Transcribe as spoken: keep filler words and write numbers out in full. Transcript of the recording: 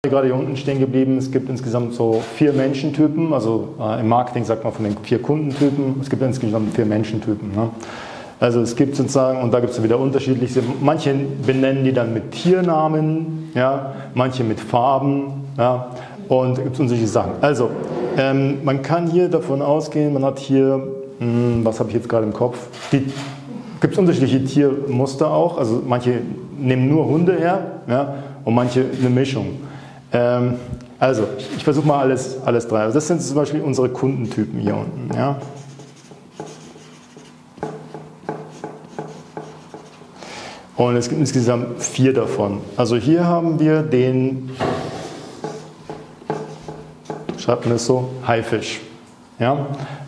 Gerade hier unten stehen geblieben, es gibt insgesamt so vier Menschentypen, also äh, im Marketing sagt man von den vier Kundentypen, es gibt insgesamt vier Menschentypen. Ne? Also es gibt sozusagen, und da gibt es wieder unterschiedliche, manche benennen die dann mit Tiernamen, ja, manche mit Farben, ja, und es gibt unterschiedliche Sachen. Also ähm, man kann hier davon ausgehen, man hat hier, mh, was habe ich jetzt gerade im Kopf, gibt es unterschiedliche Tiermuster auch, also manche nehmen nur Hunde her, ja, und manche eine Mischung. Ähm, also, ich, ich versuche mal alles, alles drei. Also das sind zum Beispiel unsere Kundentypen hier unten. Ja. Und es gibt insgesamt vier davon. Also hier haben wir den, schreibt man das so, Haifisch. Ja.